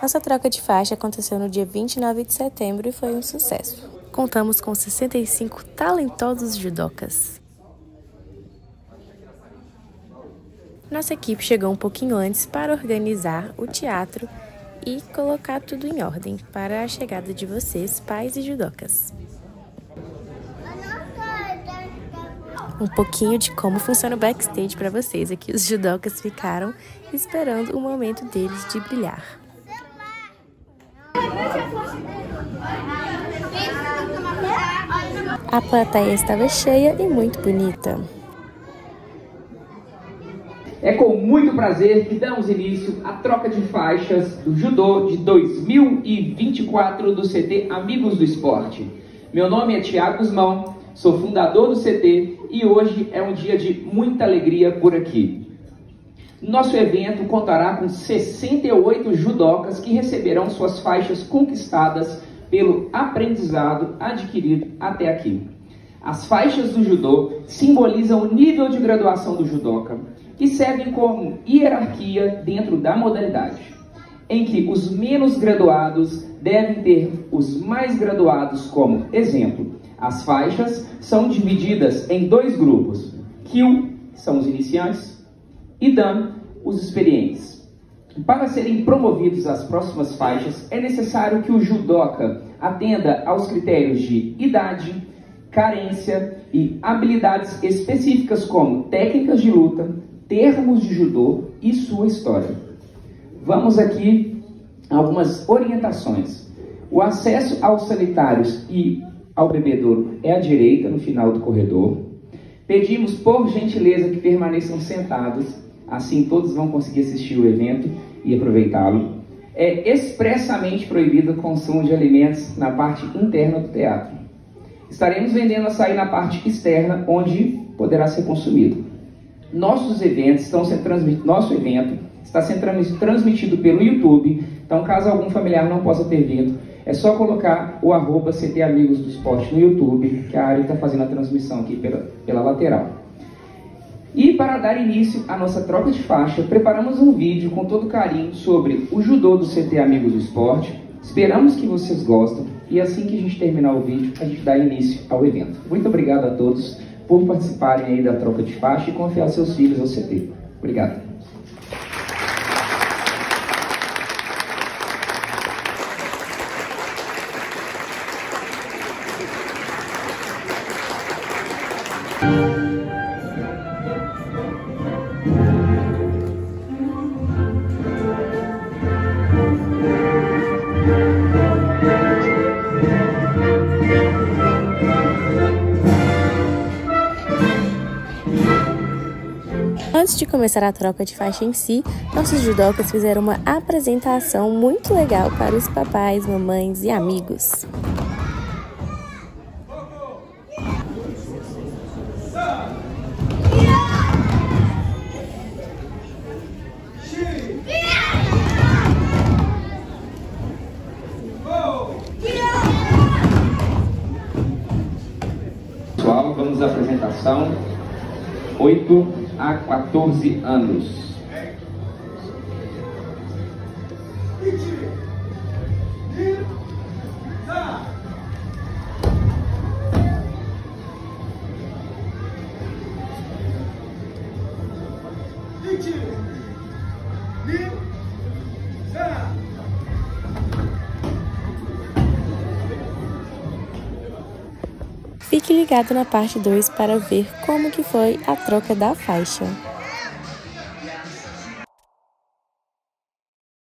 Nossa troca de faixa aconteceu no dia 29 de setembro e foi um sucesso. Contamos com 65 talentosos judocas. Nossa equipe chegou um pouquinho antes para organizar o teatro e colocar tudo em ordem para a chegada de vocês, pais e judocas. Um pouquinho de como funciona o backstage para vocês. Aqui os judocas ficaram esperando o momento deles de brilhar. A plateia estava cheia e muito bonita. É com muito prazer que damos início à troca de faixas do Judô de 2024 do CT Amigos do Esporte. Meu nome é Thiago Guzmão, sou fundador do CT e hoje é um dia de muita alegria por aqui. Nosso evento contará com 68 judocas que receberão suas faixas conquistadas pelo aprendizado adquirido até aqui. As faixas do judô simbolizam o nível de graduação do judoca, que servem como hierarquia dentro da modalidade, em que os menos graduados devem ter os mais graduados como exemplo. As faixas são divididas em dois grupos: Kyu, que são os iniciantes, e Dan, os experientes. Para serem promovidos às próximas faixas, é necessário que o judoca atenda aos critérios de idade, carência e habilidades específicas como técnicas de luta, termos de judô e sua história. Vamos aqui a algumas orientações. O acesso aos sanitários e ao bebedouro é à direita, no final do corredor. Pedimos, por gentileza, que permaneçam sentados, assim todos vão conseguir assistir o evento e aproveitá-lo. É expressamente proibido o consumo de alimentos na parte interna do teatro. Estaremos vendendo açaí na parte externa, onde poderá ser consumido. Nosso evento está sendo transmitido pelo YouTube, então caso algum familiar não possa ter vindo, é só colocar o @CT Amigos do Esporte no YouTube, que a Ari está fazendo a transmissão aqui pela lateral. E para dar início à nossa troca de faixa, preparamos um vídeo com todo carinho sobre o judô do CT Amigos do Esporte. Esperamos que vocês gostem e assim que a gente terminar o vídeo, a gente dá início ao evento. Muito obrigado a todos por participarem aí da troca de faixa e confiar seus filhos ao CT. Obrigado. Antes de começar a troca de faixa em si, nossos judocas fizeram uma apresentação muito legal para os papais, mamães e amigos. Pessoal, vamos à apresentação. 8 a 14 anos. Fique ligado na parte 2 para ver como que foi a troca da faixa.